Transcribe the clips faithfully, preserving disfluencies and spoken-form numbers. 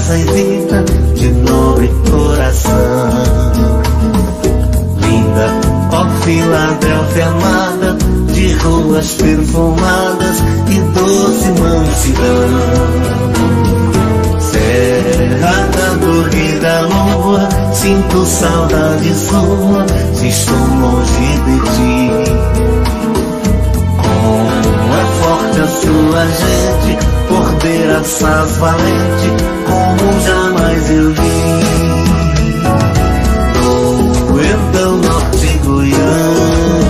graça e vida de nobre coração. Linda, ó Filadélfia amada, de ruas perfumadas e doce mansidão. Serra da dor e da lua, sinto saudade sua, se estou longe de ti. Como é forte a sua gente, cordeiraças valente, como jamais eu vi. Do então norte goiano,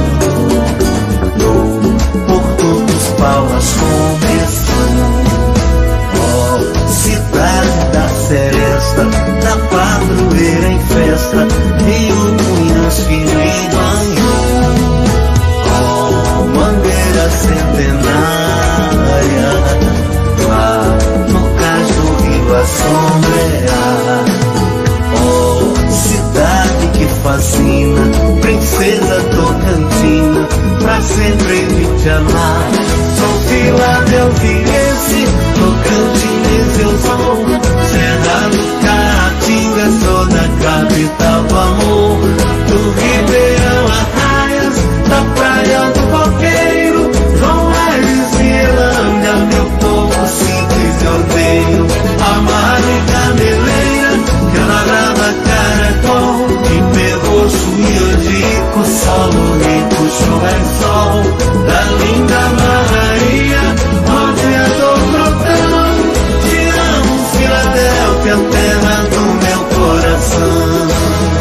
do Porto dos Paulas Convenção. Ó cidade da seresta, da padroeira em festa, Rio Cunhas, Filho e Banho. Ó mangueira centenária, lá no cais do rio a sombrear. Ó cidade que fascina, princesa tocantina, pra sempre me te amar. Sou filadelfiense, tocantinense eu sou, Serra do Caatinga, sou da capital do amor. Do Ribeirão Arraias, da praia do Coqueiro, João Aires e Elândia, meu povo simples eu odeio. Amarrado e Gameleira, que eu nadava caracol, de Perroço e Angico, solo rico, chuva e sol. Da linda Maria, onde a dor brotão, te amo Filadélfia, terra do meu coração.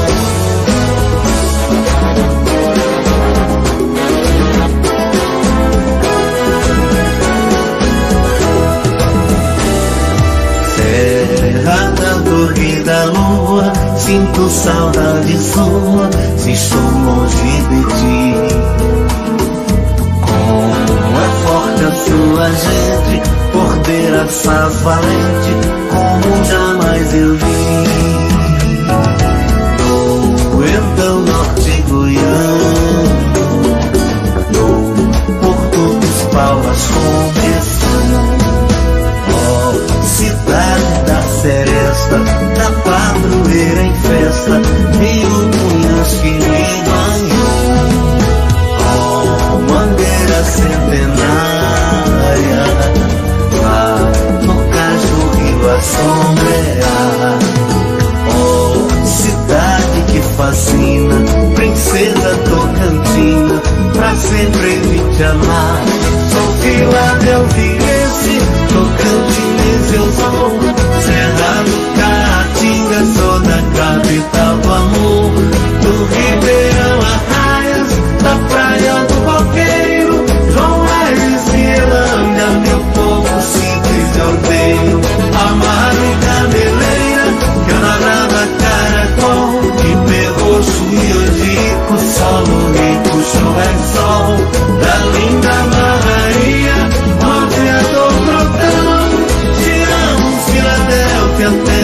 Serra da dor e da lua, sinto saudade sua, se estou longe de ti. Como é forte a sua gente, cordeiraças valente, como jamais eu vi. Do então norte goiano, do Porto dos Paulas Convenção. Ó cidade da seresta, da padroeira em festa, Rio Cunhas, Filho e Banho. Ó mangueira centenária, lá no cais do rio a sombrear. Ó cidade que fascina, princesa tocantina, pra sempre me te amar. Sou filadelfiense, tocantinense eu sou, Serra do Caatinga, sou da capital do amor. Do Ribeirão Arraias, da praia do Coqueiro, João Aires e Elândia, meu povo simples eu odeio. Amarrado e Gameleira, que eu nadava caracol, de Perroço e Angico, solo rico, chuva e sol. Da linda Maria, onde a dor brotão, te amo Filadélfia.